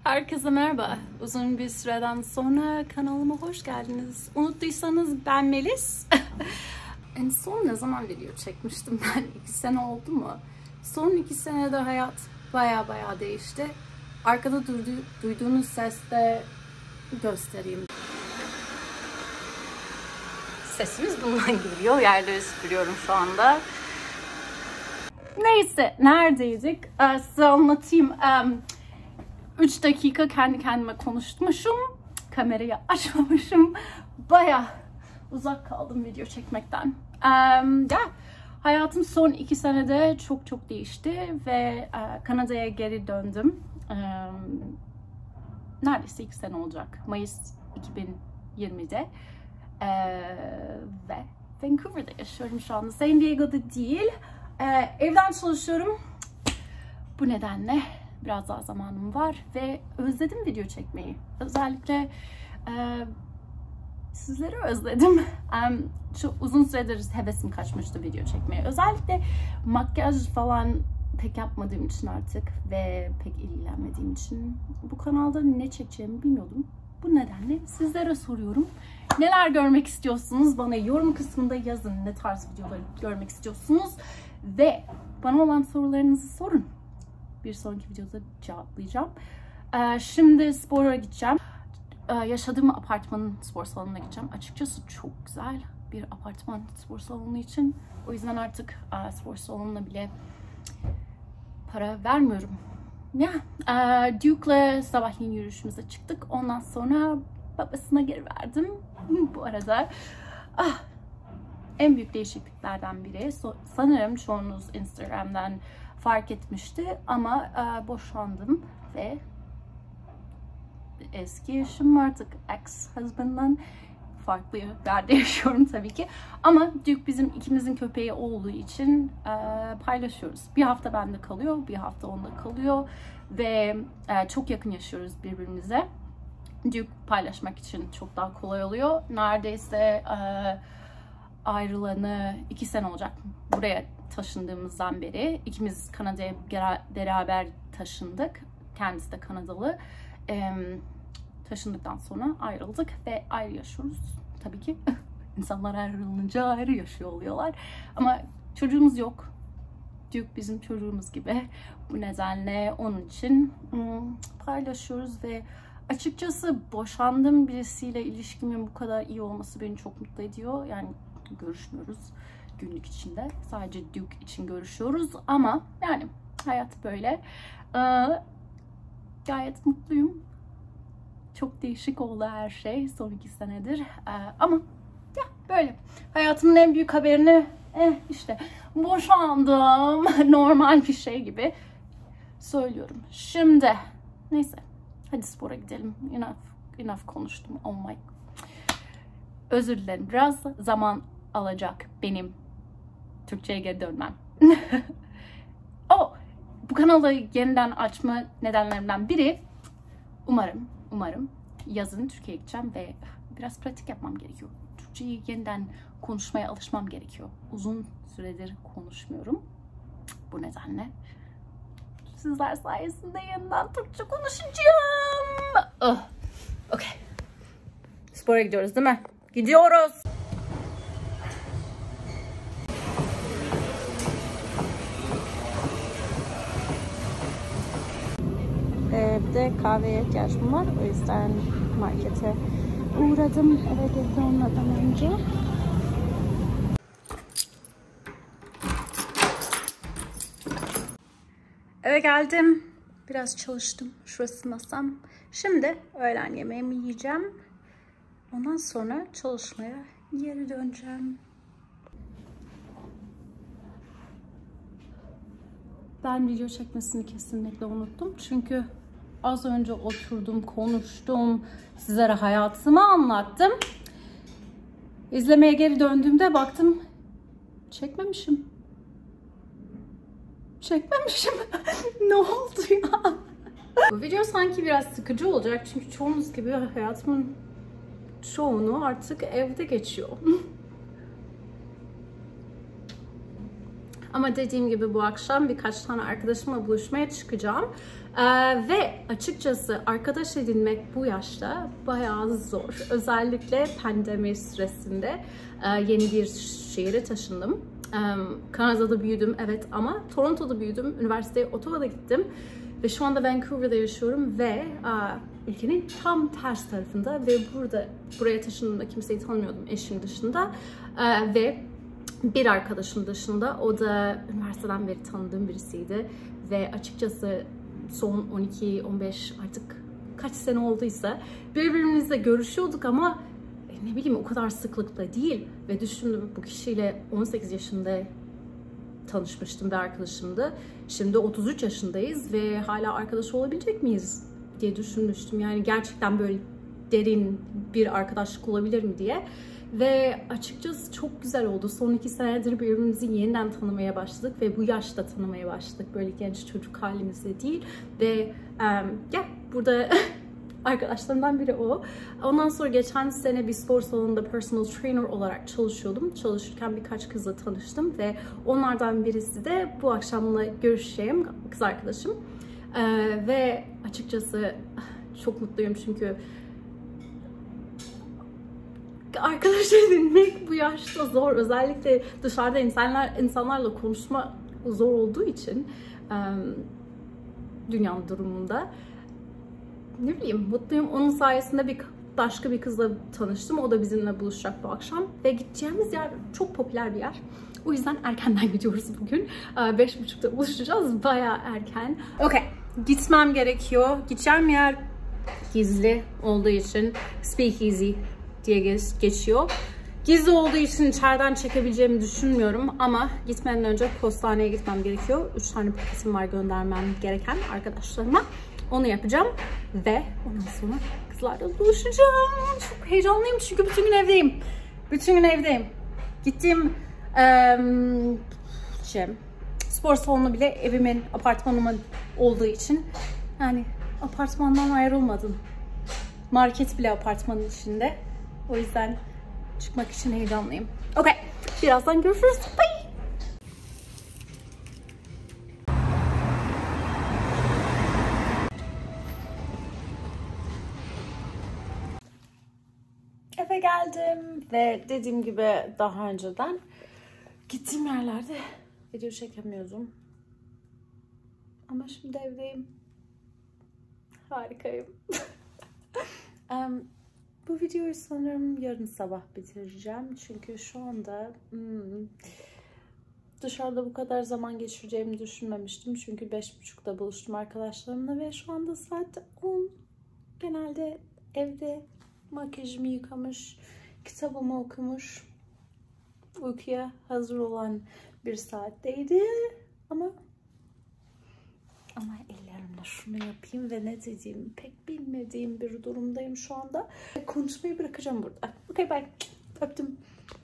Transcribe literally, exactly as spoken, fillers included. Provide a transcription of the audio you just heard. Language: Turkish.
Herkese merhaba. Uzun bir süreden sonra kanalıma hoş geldiniz. Unuttuysanız ben Melis. En son ne zaman video çekmiştim ben? İki sene oldu mu? Son iki senede hayat baya baya değişti. Arkada duydu, duyduğunuz seste göstereyim. Sesimiz bundan geliyor. Yerleri süpürüyorum şu anda. Neyse, neredeydik? Ee, size anlatayım. Um, üç dakika kendi kendime konuşmuşum. Kamerayı açmamışım. Baya uzak kaldım video çekmekten. Um, ya, hayatım son iki senede çok çok değişti ve uh, Kanada'ya geri döndüm. Um, neredeyse iki sene olacak. Mayıs iki bin yirmide. Uh, ve Vancouver'da yaşıyorum şu anda. San Diego'da değil. Uh, evden çalışıyorum. Bu nedenle biraz daha zamanım var ve özledim video çekmeyi. Özellikle e, sizleri özledim. Um, çok uzun süredir hevesim kaçmıştı video çekmeye. Özellikle makyaj falan pek yapmadığım için artık ve pek ilgilenmediğim için bu kanalda ne çekeceğimi bilmiyordum. Bu nedenle sizlere soruyorum. Neler görmek istiyorsunuz? Bana yorum kısmında yazın. Ne tarz videoları görmek istiyorsunuz? Ve bana olan sorularınızı sorun. Bir sonraki videoda cevaplayacağım. Ee, şimdi spora gideceğim. Ee, yaşadığım apartmanın spor salonuna gideceğim. Açıkçası çok güzel bir apartman spor salonu için. O yüzden artık e, spor salonuna bile para vermiyorum. Ya, yeah. e, Duke'la sabahleyin yürüyüşümüze çıktık. Ondan sonra babasına geri verdim. Bu arada ah, en büyük değişikliklerden biri. So, sanırım çoğunuz Instagram'dan fark etmişti ama e, boşandım ve eski eşim artık ex-husband'dan farklı yerde yaşıyorum tabii ki. Ama Duke bizim ikimizin köpeği olduğu için e, paylaşıyoruz. Bir hafta bende kalıyor, bir hafta onda kalıyor ve e, çok yakın yaşıyoruz birbirimize. Duke paylaşmak için çok daha kolay oluyor. Neredeyse e, ayrılanı iki sene olacak buraya taşındığımızdan beri. İkimiz Kanada'ya beraber taşındık. Kendisi de Kanadalı. Ee, taşındıktan sonra ayrıldık ve ayrı yaşıyoruz. Tabii ki insanlar ayrılınca ayrı yaşıyor oluyorlar. Ama çocuğumuz yok. Duke bizim çocuğumuz gibi. Bu nedenle onun için hmm, paylaşıyoruz ve açıkçası boşandığım birisiyle ilişkimin bu kadar iyi olması beni çok mutlu ediyor. Yani görüşmüyoruz günlük içinde. Sadece Duke için görüşüyoruz ama yani hayat böyle. Ee, gayet mutluyum. Çok değişik oldu her şey son iki senedir. Ee, ama ya böyle. Hayatımın en büyük haberini eh, işte boşandım. Normal bir şey gibi söylüyorum. Şimdi neyse. Hadi spora gidelim. Enough, enough konuştum. Oh my. Özür dilerim. Biraz zaman alacak benim Türkçe'ye geri dönmem. Oh, bu kanalı yeniden açma nedenlerimden biri umarım, umarım yazın Türkiye'ye gideceğim ve biraz pratik yapmam gerekiyor. Türkçeyi yeniden konuşmaya alışmam gerekiyor. Uzun süredir konuşmuyorum. Bu nedenle sizler sayesinde yeniden Türkçe konuşacağım. Oh, okay. Spora gidiyoruz değil mi? Gidiyoruz. Evde kahveye ihtiyacım var. O yüzden markete uğradım. Eve geldim onlardan önce. Eve geldim. Biraz çalıştım. Şurası masam. Şimdi öğlen yemeğimi yiyeceğim. Ondan sonra çalışmaya geri döneceğim. Ben video çekmesini kesinlikle unuttum. Çünkü az önce oturdum, konuştum. Sizlere hayatımı anlattım. İzlemeye geri döndüğümde baktım çekmemişim. Çekmemişim. Ne oldu ya? Bu video sanki biraz sıkıcı olacak. Çünkü çoğunuz gibi hayatımın çoğunu artık evde geçiyor. Ama dediğim gibi bu akşam birkaç tane arkadaşımla buluşmaya çıkacağım. Ee, ve açıkçası arkadaş edinmek bu yaşta bayağı zor. Özellikle pandemi süresinde e, yeni bir şehire taşındım. E, Kanada'da büyüdüm evet ama Toronto'da büyüdüm. Üniversiteye Ottawa'da gittim. Ve şu anda Vancouver'da yaşıyorum ve e, ülkenin tam ters tarafında ve burada buraya taşındığımda kimseyi tanımıyordum eşim dışında. E, ve bir arkadaşım dışında, o da üniversiteden beri tanıdığım birisiydi. Ve açıkçası son on iki on beş artık kaç sene olduysa birbirimizle görüşüyorduk ama ne bileyim o kadar sıklıkla değil. Ve düşündüm, bu kişiyle on sekiz yaşında tanışmıştım, bir arkadaşımdı. Şimdi otuz üç yaşındayız ve hala arkadaş olabilecek miyiz diye düşünmüştüm. Yani gerçekten böyle derin bir arkadaşlık olabilir mi diye. Ve açıkçası çok güzel oldu. Son iki senedir birbirimizi yeniden tanımaya başladık ve bu yaşta tanımaya başladık. Böyle genç çocuk halimizde değil. Ve um, yeah, burada arkadaşlarımdan biri o. Ondan sonra geçen sene bir spor salonunda personal trainer olarak çalışıyordum. Çalışırken birkaç kızla tanıştım ve onlardan birisi de bu akşamla görüşeceğim kız arkadaşım. Ee, ve açıkçası çok mutluyum çünkü arkadaş edinmek bu yaşta zor. Özellikle dışarıda insanlar insanlarla konuşma zor olduğu için dünyanın durumunda. Ne bileyim, mutluyum. Onun sayesinde bir başka bir kızla tanıştım. O da bizimle buluşacak bu akşam. Ve gideceğimiz yer çok popüler bir yer. O yüzden erkenden gidiyoruz bugün. Beş buçukta buluşacağız. Bayağı erken. Okay. Gitmem gerekiyor. Gideceğim yer gizli olduğu için Speakeasy diye geçiyor. Gizli olduğu için içeriden çekebileceğimi düşünmüyorum ama gitmeden önce postaneye gitmem gerekiyor. Üç tane paketim var göndermem gereken arkadaşlarıma. Onu yapacağım ve ondan sonra kızlarla buluşacağım. Çok heyecanlıyım çünkü bütün gün evdeyim. Bütün gün evdeyim. Gittiğim ee, şey, spor salonu bile evimin, apartmanımın olduğu için yani apartmandan ayrılmadım. Market bile apartmanın içinde. O yüzden çıkmak için heyecanlıyım. Okay. Birazdan görüşürüz. Bye. Eve geldim ve dediğim gibi daha önceden gittiğim yerlerde video çekemiyordum. Ama şimdi evdeyim. Harikayım. um, Bu videoyu sanırım yarın sabah bitireceğim. Çünkü şu anda hmm, dışarıda bu kadar zaman geçireceğimi düşünmemiştim. Çünkü beş buçukta buluştum arkadaşlarımla ve şu anda saat on. Genelde evde makyajımı yıkamış, kitabımı okumuş, uykuya hazır olan bir saatteydi. Ama Ama ellerimle şunu yapayım ve ne dediğimi pek bilmediğim bir durumdayım şu anda. Konuşmayı bırakacağım burada. Okay, bye. Öptüm.